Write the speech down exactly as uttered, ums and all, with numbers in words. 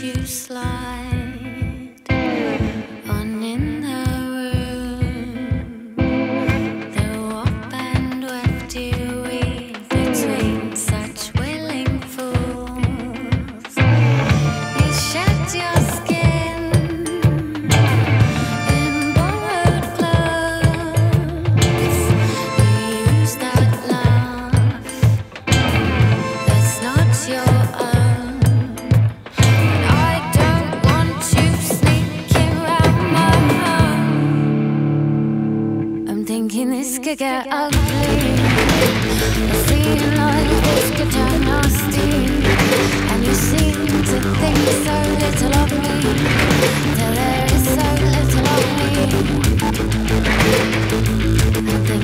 you slide on in the room. The warp and weft you weave between such willing fools. You shed your skin in borrowed clothes. You use that love that's not your own. And I don't want you sneaking round my home. I'm thinking this could get ugly. I'm feeling like this could turn nasty. And you seem to think so little of me, till there is so little of me. I'm thinking